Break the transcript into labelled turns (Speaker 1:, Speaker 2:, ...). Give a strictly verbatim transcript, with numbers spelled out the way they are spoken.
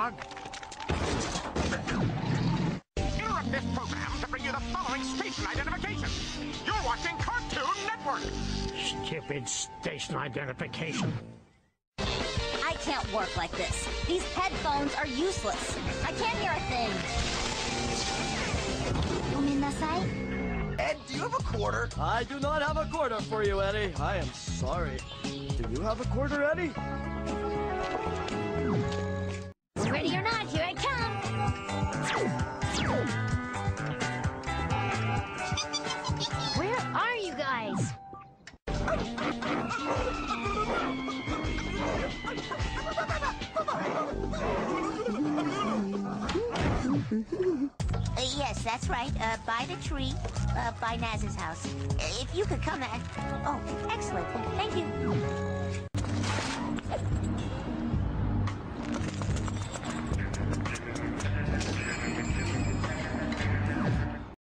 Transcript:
Speaker 1: dog. Interrupt this program to bring you the following station identification. You're watching Cartoon Network. Stupid station identification.
Speaker 2: I can't work like this. These headphones are useless. I can't hear a thing. Gomenasai?
Speaker 3: Ed, do you have a quarter?
Speaker 4: I do not have a quarter for you, Eddie. I am sorry. Do you have a quarter, Eddie?
Speaker 2: Ready or not, here I come. Where are you guys? Uh, yes, that's right. Uh, by the tree, uh, by Naz's house. Uh, if you could come at... Oh, excellent. Thank you.